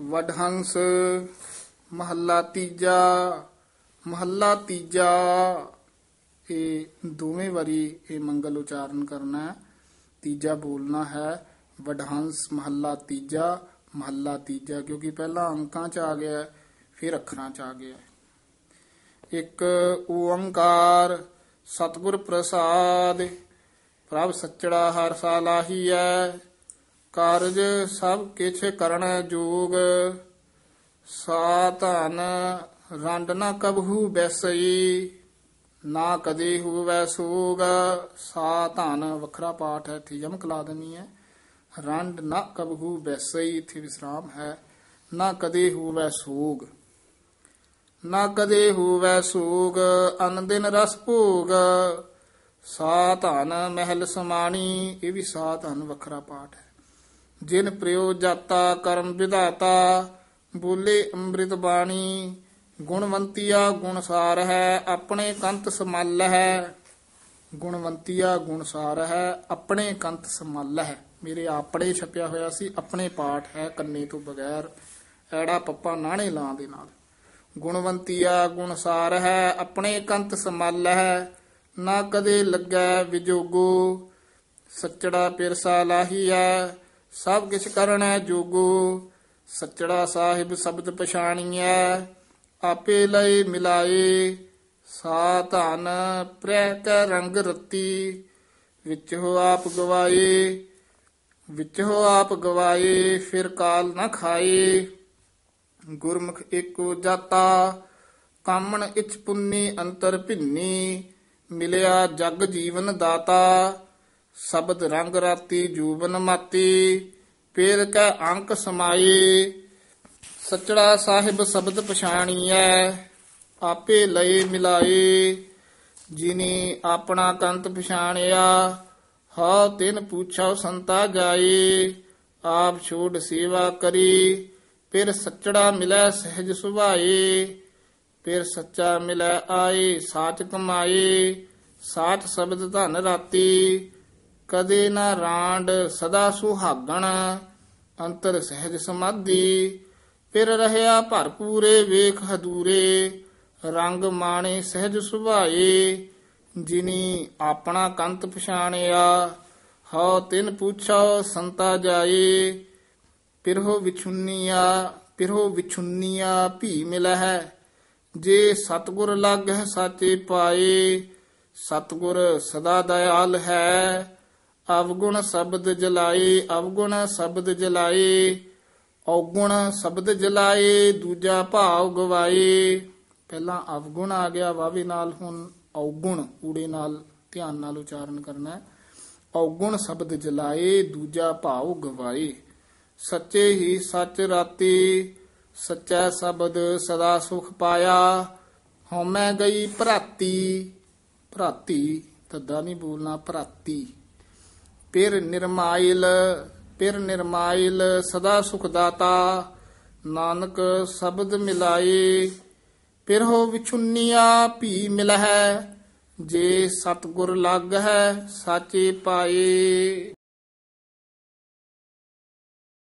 ਵਡਹੰਸ ਮਹੱਲਾ ਤੀਜਾ। ਮਹੱਲਾ ਤੀਜਾ ਇਹ ਦੋਵੇਂ ਵਾਰੀ ਇਹ ਮੰਗਲ ਉਚਾਰਨ ਕਰਨਾ ਹੈ, ਤੀਜਾ ਬੋਲਣਾ ਹੈ। ਵਡਹੰਸ ਮਹੱਲਾ ਤੀਜਾ, ਮਹੱਲਾ ਤੀਜਾ, ਕਿਉਂਕਿ ਪਹਿਲਾਂ ਅੰਕਾਂ ਚ ਆ ਗਿਆ ਫਿਰ ਅੱਖਰਾਂ ਚ ਆ ਗਿਆ। ਇੱਕ ਓੰਕਾਰ ਸਤਿਗੁਰ ਪ੍ਰਸਾਦ, ਪ੍ਰਭ ਸੱਚੜਾ ਹਰ ਸਾਲਾਹੀਐ, ਕਾਰਜ ਸਭ ਕਿਛ ਕਰਨ ਜੋਗ, ਸਾ ਧਨ ਰੰਡ ਨਾ ਕਬਹੂ ਬੈਸਈ, ਨਾ ਕਦੇ ਹੋਵੈ ਸੋਗ। ਸਾ ਧਨ ਵੱਖਰਾ ਪਾਠ ਹੈ, ਇੱਥੇ ਯਮਕ ਲਾ ਦੇਣੀ ਹੈ। ਰੰਡ ਨਾ ਕਬਹੂ ਬੈਸਈ, ਇੱਥੇ ਵਿਸਰਾਮ ਹੈ। ਨਾ ਕਦੇ ਹੋਵੈ ਸੋਗ, ਨਾ ਕਦੇ ਹੋਵੈ ਸੋਗ, ਅਨ ਦਿਨ ਰਸ ਭੋਗ, ਸਾ ਧਨ ਮਹਿਲ ਸਮਾਣੀ, ਇਹ ਵੀ ਸਾ ਧਨ ਵੱਖਰਾ ਪਾਠ ਹੈ। ਜਿਨ ਪ੍ਰਯੋ ਜਾਤਾ ਕਰਮ ਵਿਧਾਤਾ, ਬੋਲੇ ਅੰਮ੍ਰਿਤ ਬਾਣੀ, ਗੁਣਵੰਤੀਆ ਗੁਣਸਾਰ ਹੈ, ਆਪਣੇ ਕੰਤ ਸਮਲ ਹੈ। ਗੁਣਵੰਤੀਆ ਗੁਣਸਾਰ ਹੈ, ਆਪਣੇ ਕੰਤ ਸਮਲ ਹੈ। ਮੇਰੇ ਆਪਣੇ ਛਪਿਆ ਹੋਇਆ ਸੀ, ਆਪਣੇ ਪਾਠ ਹੈ ਕੰਨੇ ਤੋਂ ਬਗੈਰ, ਐੜਾ ਪੱਪਾ ਨਾਣੇ ਲਾਂ ਦੇ ਨਾਲ। ਗੁਣਵੰਤੀਆ ਗੁਣਸਾਰ ਹੈ, ਆਪਣੇ ਕੰਤ ਸਮਲ ਹੈ, ਨਾ ਕਦੇ ਲੱਗੈ ਵਿਜੋਗੋ, ਸੱਚੜਾ ਪਿਰਸਾ ਲਾਹੀਐ, ਸਭ ਕਿਛ ਕਰਣੈ ਜੋਗੋ, ਸੱਚੜਾ ਸਾਹਿਬ ਸ਼ਬਦ ਪਛਾਣੀਐ, ਆਪੇ ਲਏ ਮਿਲਾਏ, ਸਾ ਧਨ ਪ੍ਰੈ ਕੈ ਰੰਗ ਰਤੀ, ਵਿੱਚ ਹੋ ਆਪ ਗਵਾਏ, ਵਿੱਚ ਹੋ ਆਪ ਗਵਾਏ, ਫਿਰ ਕਾਲ ਨਾ ਖਾਏ। ਗੁਰਮੁਖ ਏਕੋ ਜਾਤਾ, ਕਾਮਣ ਇਛ ਪੁੰਨੀ ਅੰਤਰ ਭਿੰਨੀ, ਮਿਲਿਆ ਜਗ ਜੀਵਨ ਦਾਤਾ, ਸ਼ਬਦ ਰੰਗ ਰਾਤੀ ਜੂਬਨ ਮਾਤੀ, ਪੇਰ ਕੈ ਅੰਕ ਸਮਾਏ, ਸੱਚੜਾ ਸਾਹਿਬ ਸ਼ਬਦ ਪਛਾਣੀਐ, ਆਪੇ ਲਏ ਮਿਲਾਏ, ਜਿਨੇ ਆਪਣਾ ਕੰਤ ਪਛਾਣਿਆ, ਹਉ ਤਿਨ ਪੁੱਛਾਉ ਸੰਤਾ ਜਾਏ, ਆਪ ਛੋੜ ਸੇਵਾ ਕਰੀ, ਫਿਰ ਸੱਚੜਾ ਮਿਲੈ ਸਹਿਜ ਸੁਭਾਏ, ਫਿਰ ਸੱਚਾ ਮਿਲੈ ਆਏ ਸਾਚ ਕਮਾਏ, ਸਾਚ ਸ਼ਬਦ ਧਨ ਰਾਤੀ, ਕਦੇ ਨਾ ਰਾਂਡ ਸਦਾ ਸੁਹਾਗਣ, ਅੰਤਰ ਸਹਿਜ ਸਮਾਧੀ, ਫਿਰ ਰਹਿਆ ਭਰਪੂਰੇ ਵੇਖ ਹਦੂਰੇ, ਰੰਗ ਮਾਣੇ ਸਹਿਜ ਸੁਭਾਏ, ਜਿਨੀ ਆਪਣਾ ਕੰਤ ਪਛਾਣਿਆ, ਹਉ ਤਿਨ ਪੁੱਛਾਉ ਸੰਤਾ ਜਾਏ, ਪਿਰਹੋ ਵਿਛੁੰਨੀਆ ਭੀ ਮਿਲਹਿ, ਜੇ ਸਤਿਗੁਰ ਲਾਗਹਿ ਸਾਚੇ ਪਾਏ, ਸਤਿਗੁਰ ਸਦਾ ਦਇਆਲ ਹੈ, ਅਵਗੁਣ ਸ਼ਬਦ ਜਲਾਏ, ਅਵਗੁਣ ਸ਼ਬਦ ਜਲਾਏ, ਔਗੁਣ ਸ਼ਬਦ ਜਲਾਏ, ਦੂਜਾ ਭਾਵ ਗਵਾਏ। ਪਹਿਲਾਂ ਅਵਗੁਣ ਆ ਗਿਆ ਵਾਵੇ ਨਾਲ, ਹੁਣ ਔਗੁਣ ਊੜੇ ਨਾਲ ਧਿਆਨ ਨਾਲ ਉਚਾਰਨ ਕਰਨਾ ਹੈ। ਔਗੁਣ ਸ਼ਬਦ ਜਲਾਏ, ਦੂਜਾ ਭਾਵ ਗਵਾਏ, ਸੱਚੇ ਹੀ ਸੱਚ ਰਾਤੀ, ਸੱਚਾ ਸ਼ਬਦ ਸਦਾ ਸੁਖ ਪਾਇਆ, ਹਉਮੈ ਗਈ ਭਰਾਤੀ, ਭਰਾਤੀ ਤੱਦਾ ਨਹੀਂ ਬੋਲਣਾ, ਭਰਾਤੀ। ਪਿਰ ਨਿਰਮਾਇਲ ਸਦਾ ਸੁਖ ਦਾਤਾ, ਨਾਨਕ ਸ਼ਬਦ ਮਿਲਾਏ, ਪਿਰਹੋ ਵਿਛੁੰਨੀਆ ਭੀ ਮਿਲਹਿ, ਜੇ ਸਤਿਗੁਰ ਲਾਗਹਿ ਸਾਚੇ ਪਾਏ।